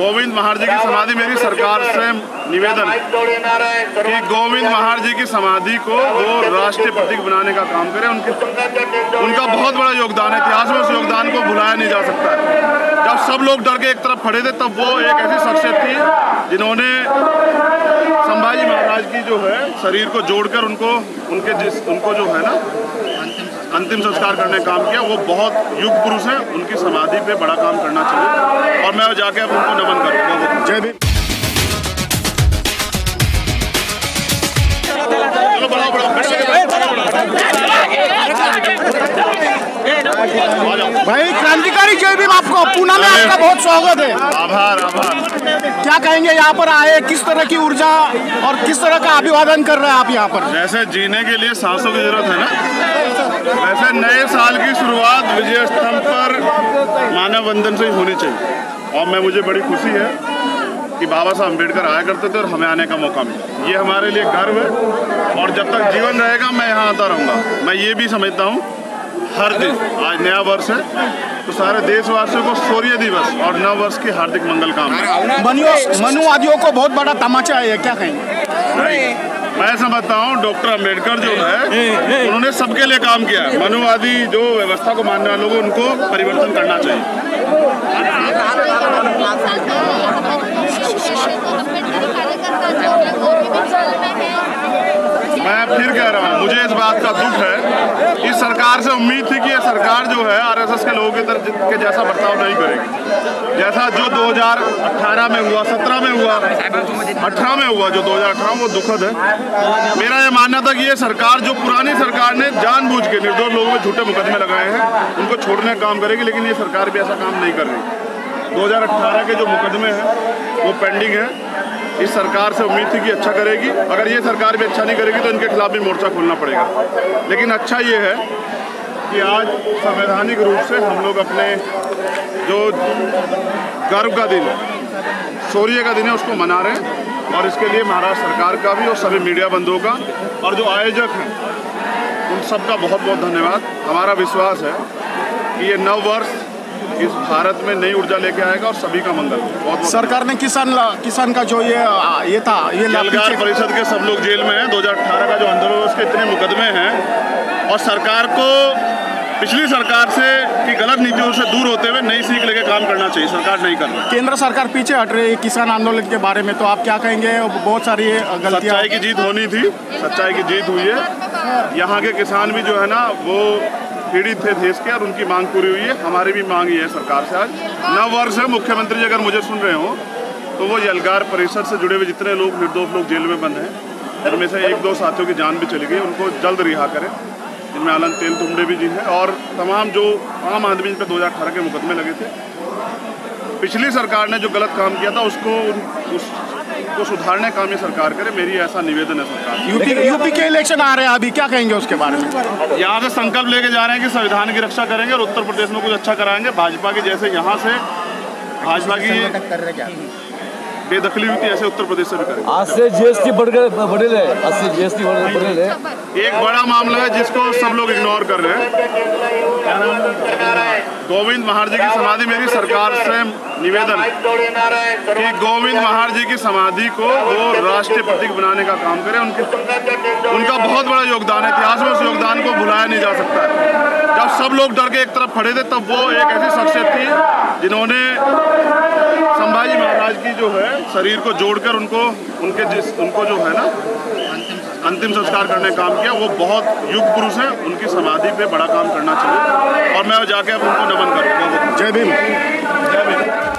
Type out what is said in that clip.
गोविंद महाराज जी की समाधि मेरी सरकार से निवेदन है कि गोविंद महाराज जी की समाधि को वो राष्ट्रीय प्रतीक बनाने का काम करें। उनका बहुत बड़ा योगदान है, इतिहास में उस योगदान को भुलाया नहीं जा सकता है। जब सब लोग डर के एक तरफ खड़े थे तब वो एक ऐसी शख्सियत थी जिन्होंने संभाजी महाराज की जो है शरीर को जोड़कर उनको जो है ना अंतिम संस्कार करने का काम किया। वो बहुत युग पुरुष है, उनकी समाधि पे बड़ा काम करना चाहिए और मैं जाके अब उनको नमन करूँगा। जय भीम। भाई क्रांतिकारी जय भीम। आपको पूना में आपका बहुत स्वागत है। आभार आभार। क्या कहेंगे, यहाँ पर आए किस तरह की ऊर्जा और किस तरह का अभिवादन कर रहे हैं आप यहाँ पर? जैसे जीने के लिए सांसों की जरूरत है ना, वैसे नए साल की शुरुआत विजय स्तंभ पर मानव वंदन से ही होनी चाहिए। और मुझे बड़ी खुशी है कि बाबा साहब अम्बेडकर आया करते थे और हमें आने का मौका मिला। ये हमारे लिए गर्व है और जब तक जीवन रहेगा मैं यहाँ आता रहूँगा। मैं ये भी समझता हूँ हर दिन, आज नया वर्ष है तो सारे देशवासियों को शौर्य दिवस और नव वर्ष की हार्दिक मंगल कामना। मनुवादियों को बहुत बड़ा तमाचा है, क्या कहेंगे? मैं समझता हूँ डॉक्टर अम्बेडकर जो है उन्होंने सबके लिए काम किया है। मनुवादी जो व्यवस्था को मानने वालों को उनको परिवर्तन करना चाहिए। मैं फिर कह रहा हूँ, मुझे इस बात का दुख है। इस सरकार से उम्मीद थी कि ये सरकार जो है आरएसएस के लोगों की तरफ के जैसा बर्ताव नहीं करेगी। जैसा जो 2018 में हुआ, 17 में हुआ, 18 में हुआ, जो 2018 वो दुखद है। मेरा ये मानना था कि ये सरकार, जो पुरानी सरकार ने जानबूझ के निर्दोष लोगों में झूठे मुकदमे लगाए हैं, उनको छोड़ने का काम करेगी, लेकिन ये सरकार भी ऐसा काम नहीं कर रही। 2018 के जो मुकदमे हैं वो पेंडिंग है। इस सरकार से उम्मीद थी कि अच्छा करेगी। अगर ये सरकार भी अच्छा नहीं करेगी तो इनके खिलाफ भी मोर्चा खोलना पड़ेगा। लेकिन अच्छा ये है कि आज संवैधानिक रूप से हम लोग अपने जो गर्व का दिन, शौर्य का दिन है, उसको मना रहे हैं। और इसके लिए महाराष्ट्र सरकार का भी और सभी मीडिया बंधुओं का और जो आयोजक हैं उन सबका बहुत बहुत धन्यवाद। हमारा विश्वास है कि ये नव वर्ष इस भारत में नई ऊर्जा लेके आएगा और सभी का मंगल। बहुत सरकार ने किसान का जो ये था, ये एल्गार परिषद के सब लोग जेल में हैं। 2018 का जो आंदोलन, उसके इतने मुकदमे हैं और सरकार को पिछली सरकार से की गलत नीतियों से दूर होते हुए नई सीख लेके काम करना चाहिए। सरकार नहीं कर रही। केंद्र सरकार पीछे हट रही है किसान आंदोलन के बारे में, तो आप क्या कहेंगे? बहुत सारी गलतियां। सच्चाई की जीत होनी थी, सच्चाई की जीत हुई है। यहाँ के किसान भी जो है ना वो पीड़ित थे देश के और उनकी मांग पूरी हुई है। हमारी भी मांग ये है सरकार से। आज नव वर्ष है। मुख्यमंत्री जी अगर मुझे सुन रहे हो तो वो एल्गार परिषद से जुड़े हुए जितने लोग, निर्दोष लोग जेल में बंद हैं, उनमें से 1-2 साथियों की जान भी चली गई, उनको जल्द रिहा करें। जिनमें आनंद तेलतुंबड़े भी जी हैं और तमाम जो आम आदमी जिन पर 2018 के मुकदमे लगे थे। पिछली सरकार ने जो गलत काम किया था उसको सुधारने का काम ये सरकार करे। मेरी ऐसा निवेदन है सरकार। यूपी के इलेक्शन आ रहे हैं, अभी क्या कहेंगे उसके बारे में? यहाँ से संकल्प लेके जा रहे हैं कि संविधान की रक्षा करेंगे और उत्तर प्रदेश में कुछ अच्छा कराएंगे। भाजपा की जैसे यहाँ से भाजपा की बेदखली हुई थी, ऐसे उत्तर प्रदेश से भी करेंगे। आज से जीएसटी बढ़े है, आज से जीएसटी बढ़े है। एक बड़ा मामला है जिसको सब लोग इग्नोर कर रहे हैं। गोविंद महाराज जी की समाधि मेरी सरकार से निवेदन है कि गोविंद महाराज जी की समाधि को वो राष्ट्रीय प्रतीक बनाने का काम करें। उनका बहुत बड़ा योगदान है, इतिहास में उस योगदान को भुलाया नहीं जा सकता है। जब सब लोग डर के एक तरफ खड़े थे तब वो एक ऐसी शख्सियत थी जिन्होंने संभाजी महाराज की जो है शरीर को जोड़कर उनको जो है ना अंतिम संस्कार करने का काम किया। वो बहुत युग पुरुष है, उनकी समाधि पे बड़ा काम करना चाहिए और मैं जाके अब उनको नमन करूँगा। जय भीम।